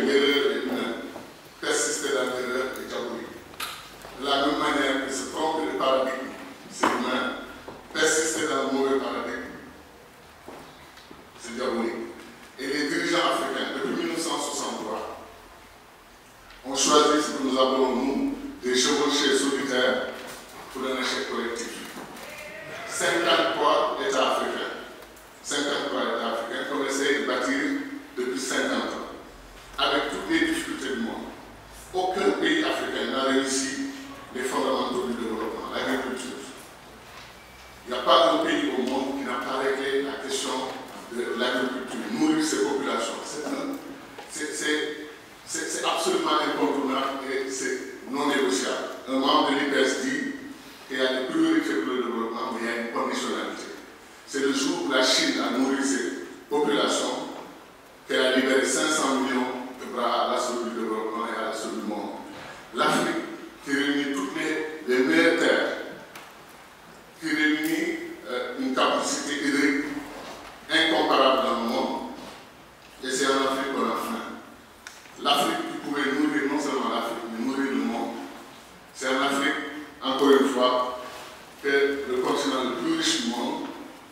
l'erreur est humaine, persister dans l'erreur est diabolique. De la même manière que se tromper de paradigme, c'est humain, persister dans le mauvais paradigme, c'est diabolique. Et les dirigeants africains, depuis 1963, ont choisi ce que nous appelons, nous, des chevauchés solitaires pour un échec collectif. 53 États africains, 53 États africains qu'on essaie de bâtir depuis 50 ans, avec toutes les difficultés du monde. Aucun pays africain n'a réussi les fondamentaux du développement, l'agriculture. Il n'y a pas un pays au monde qui n'a pas réglé la question de l'agriculture, nourrir ses populations. C'est absolument incontournable et c'est non négociable. Un membre de l'IPES dit qu'il y a des priorités pour le développement, mais il y a une conditionnalité. C'est le jour où la Chine a nourri ses populations qu'elle a libéré 500 millions de bras à l'assaut du développement et à l'assaut du monde. L'Afrique, qui réunit toutes les meilleures terres, qui réunit une capacité hydrique incomparable dans le monde, et c'est en Afrique qu'on a faim. L'Afrique qui pouvait nourrir non seulement l'Afrique, mais nourrir le monde. C'est en Afrique, encore une fois, que le continent le plus riche du monde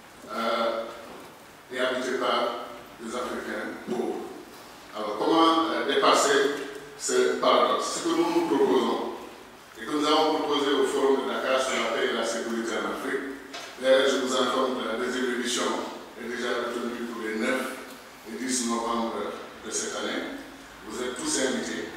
est habité par des Africains pauvres. Alors, comment dépasser ce paradoxe? Ce que nous nous proposons, et que nous avons proposé au Forum de Dakar sur la paix et la sécurité en Afrique, d'ailleurs, je vous informe que la deuxième édition est déjà retenue pour les 9 et 10 novembre de cette année. Vous êtes tous invités.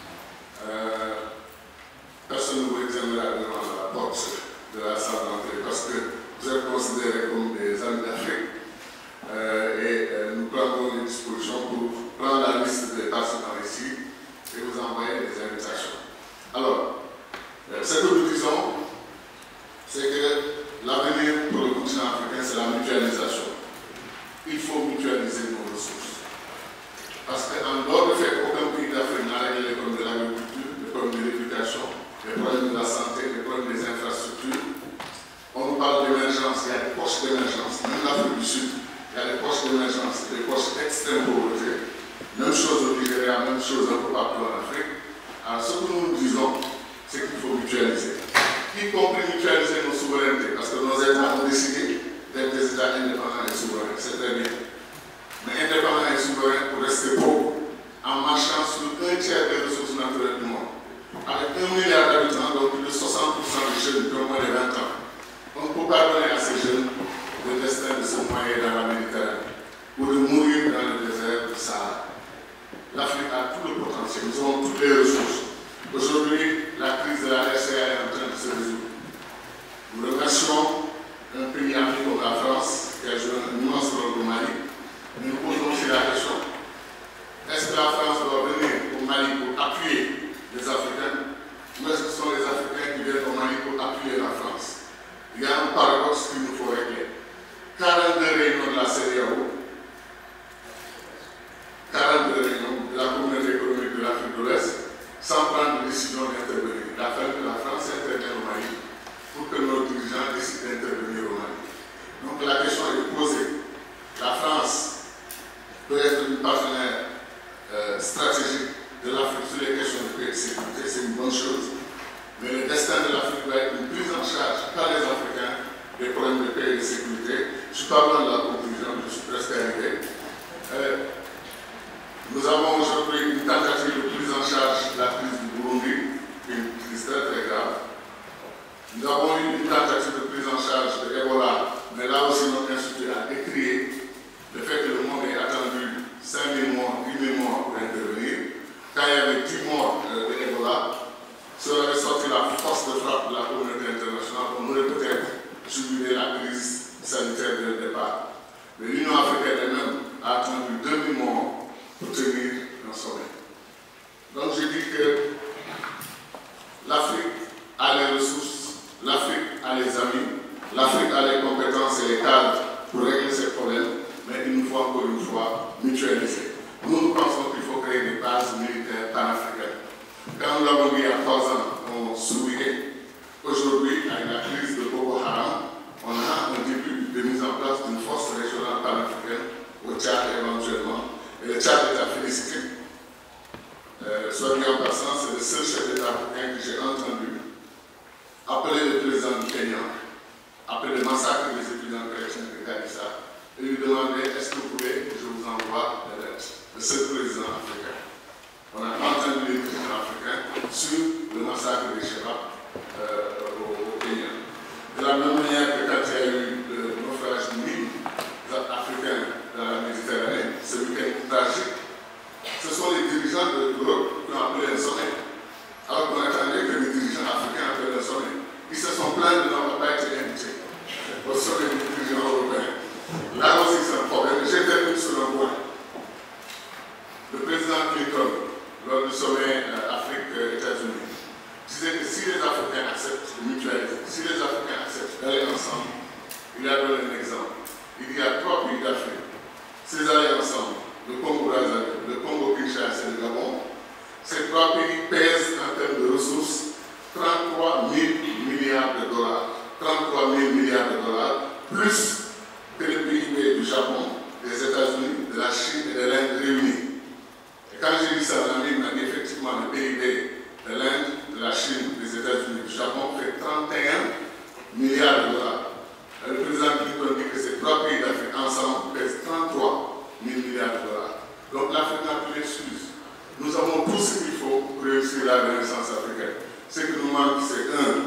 Personne ne vous examinera devant la porte de la salle d'entrée parce que vous êtes considérés comme des amis d'Afrique et nous prendrons des dispositions pour prendre la liste des participants ici et vous envoyer des invitations. Alors, ce que nous disons, c'est que l'avenir pour le continent africain, c'est la mutualisation. Il faut mutualiser nos ressources. Parce qu'en dehors du fait qu'aucun pays d'Afrique n'a réglé les problèmes de l'agriculture, les problèmes de l'éducation, les problèmes de la santé, les problèmes des infrastructures, on nous parle d'émergence, il y a des poches d'émergence, même l'Afrique du Sud, il y a des poches d'émergence, des poches d'extrême pauvreté. Même chose au Nigeria, même chose un peu partout en Afrique. Alors ce que nous disons, c'est qu'il faut mutualiser. Y compris mutualiser nos souverainetés, parce que nos États ont décidé d'être des États indépendants et souverains, c'est très bien. Mais indépendants et souverains pour rester pauvres, en marchant sur 1/3 des ressources naturelles du monde. Avec 1 milliard d'habitants, donc plus de 60% des jeunes qui ont moins de 20 ans. On ne peut pas donner à ces jeunes le destin de se noyer dans la Méditerranée ou de mourir dans le désert du Sahara. L'Afrique a tout le potentiel, nous avons toutes les ressources. Aujourd'hui, la crise de la RCA est en train de se résoudre. Nous remercions un pays ami comme la France, qui a joué un immense rôle au Mali. Nous nous posons aussi la question, est-ce que la France doit venir au Mali pour appuyer les Africains, ou est-ce que ce sont les Africains qui viennent au Mali pour appuyer la France? Il y a un paradoxe qu'il nous faut régler. 42 réunions de la CEDEAO, 42 réunions de la communauté économique de l'Afrique de l'Ouest, sans prendre de décision d'intervenir. Il a fallu que la France intervienne au Mali pour que nos dirigeants décident d'intervenir au Mali. Donc la question est posée. La France peut être une partenaire stratégique de l'Afrique sur les questions de paix et de sécurité, c'est une bonne chose. Mais le destin de l'Afrique doit être une prise en charge par les Africains des problèmes de paix et de sécurité. Je suis pas loin de la conclusion, je suis presque arrivé. Nous avons aujourd'hui une tentative de prise en charge de la crise du Burundi, qui est une crise très très grave. Nous avons eu une tentative de prise en charge de Ebola, mais là aussi notre institut a décrié le fait que le monde ait attendu 5 000 morts, 8 000 morts pour intervenir. Quand il y avait 10 morts de Ebola, si on avait sorti la force de frappe de la communauté internationale, on aurait peut-être jubilé la crise sanitaire dès le départ. Mais l'Union africaine elle-même a attendu 2 000 morts pour tenir un sommet. Donc je dis que l'Afrique a les ressources, l'Afrique a les amis, l'Afrique a les compétences et les cadres pour régler ces problèmes, mais il nous faut encore une fois mutualiser. Nous pensons qu'il faut créer des bases militaires panafricaines. Quand nous l'avons dit il y a 3 ans, on souriait. Aujourd'hui, avec la crise de Boko Haram, on a un début de mise en place d'une force régionale panafricaine au Tchad éventuellement. Et le Tchad est à féliciter soit dit en passant, c'est le seul chef d'État africain que j'ai entendu appeler le président du Kenya, après le massacre des étudiants chrétiens de Garissa, et lui demander est-ce que vous voulez que je vous envoie des lettres. Le seul président africain. On a entendu les présidents africains sur le massacre des Chebab au Kenya. De la même manière que quand il y a eu le naufrage de l'île africain dans la Méditerranée, ce week-end tragique, ce sont les dirigeants de l'Europe qui ont appelé un sommet. Alors qu'on attendait que les dirigeants africains appellent un sommet. Ils se sont plaints de n'avoir pas été invités au sommet des dirigeants européens. Là aussi, c'est un problème. J'ai terminé sur un point. Le président Clinton, lors du sommet Afrique-États-Unis, disait que si les Africains acceptent de mutualiser, si les Africains acceptent d'aller ensemble, il a donné un exemple. Il y a 3 pays d'Afrique. S'ils allaient ensemble, le Congo-Brazzaville, le Congo-Kinshasa et le Gabon, ces 3 pays pèsent en termes de ressources 33 000 milliards de dollars. 33 000 milliards de dollars, plus que le PIB du Japon, des États-Unis, de la Chine et de l'Inde réunis. Et quand j'ai dit ça, l'ami m'a dit effectivement le PIB de l'Inde, de la Chine, des États-Unis, du Japon fait 31 milliards de dollars. Le président Clinton dit que ces 3 pays d'Afrique ensemble pèsent 33 000 milliards de dollars. Donc l'Afrique n'a plus d'excuses. Nous avons tout ce qu'il faut pour réussir la renaissance africaine. Ce qui nous manque, c'est 1,